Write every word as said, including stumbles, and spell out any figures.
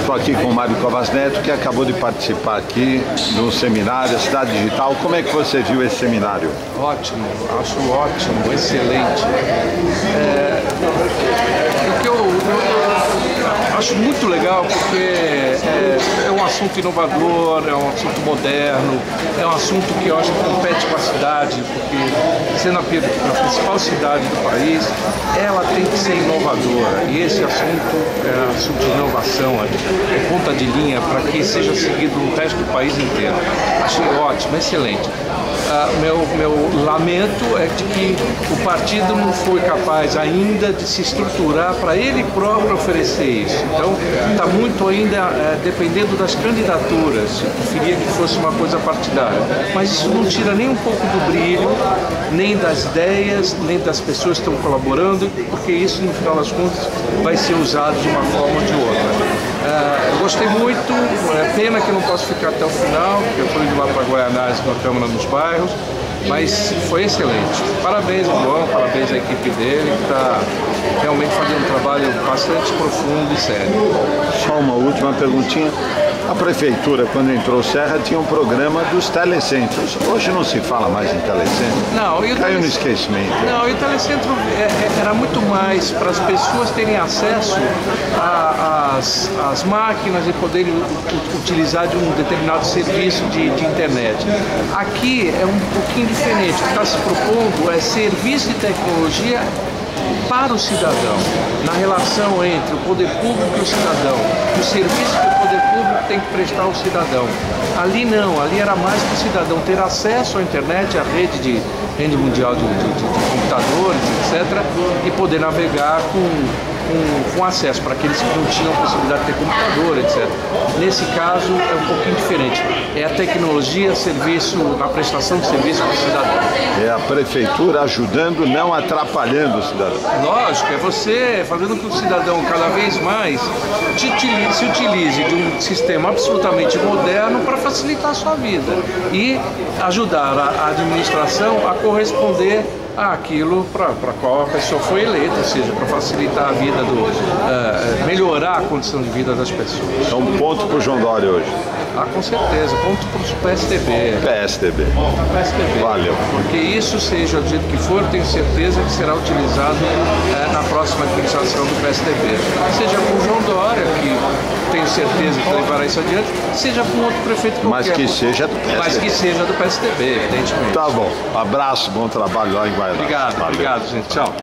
estou aqui com o Mário Covas Neto, que acabou de participar aqui do seminário Cidade Digital. Como é que você viu esse seminário? Ótimo, acho ótimo, excelente. É, o que eu, eu acho muito legal porque é, é um assunto inovador, é um assunto moderno, é um assunto que eu acho que compete com a cidade, porque sendo a, a principal cidade do país, ela tem que ser inovadora. E esse assunto é assunto de inovação, é ponta de linha para que seja seguido no resto do país inteiro. Achei ótimo, excelente. Uh, meu, meu lamento é de que o partido não foi capaz ainda de se estruturar para ele próprio oferecer isso. Então, está muito ainda uh, dependendo das candidaturas. Eu preferia que fosse uma coisa partidária. Mas isso não tira nem um pouco do brilho, nem das ideias, nem das pessoas que estão colaborando, porque isso, no final das contas, vai ser usado de uma forma ou de outra. Uh, eu gostei muito, é pena que eu não posso ficar até o final, porque eu estou indo lá para Guaianazes com a Câmara nos Bairros, mas foi excelente. Parabéns ao João, parabéns à equipe dele, que está realmente fazendo um trabalho bastante profundo e sério. Só uma última perguntinha. A prefeitura, quando entrou o Serra, tinha um programa dos telecentros. Hoje não se fala mais em telecentro. Não, e o Caiu tele... no esquecimento. Não, e o telecentro era muito mais para as pessoas terem acesso às máquinas e poderem utilizar de um determinado serviço de, de internet. Aqui é um pouquinho diferente. O que está se propondo é serviço de tecnologia para o cidadão, na relação entre o poder público e o cidadão, o serviço que o poder público tem que prestar ao cidadão. Ali não, ali era mais para o cidadão ter acesso à internet, à rede de rede mundial de, de, de, de computadores, etcétera, e poder navegar com Com, com acesso para aqueles que não tinham possibilidade de ter computador, etcétera. Nesse caso é um pouquinho diferente. É a tecnologia, serviço, na prestação de serviço para o cidadão. É a prefeitura ajudando, não atrapalhando o cidadão. Lógico, é você fazendo com que o cidadão cada vez mais se utilize de um sistema absolutamente moderno para facilitar a sua vida e ajudar a administração a corresponder àquilo para qual a pessoa foi eleita, ou seja, para facilitar a vida do, uh, melhorar a condição de vida das pessoas. Então, ponto para o João Dória hoje. Ah, com certeza, ponto para o P S D B. P S D B. P S D B. Valeu. Porque isso, seja do jeito que for, tenho certeza que será utilizado uh, na próxima administração do P S D B. Seja com o João Dória, que tenho certeza que levará isso adiante, seja com outro prefeito qualquer. Mas que seja do P S D B. Mas que seja do P S D B, evidentemente. Tá bom. Abraço, bom trabalho lá em Guaianazes. Obrigado, Valeu. obrigado, gente. Tchau.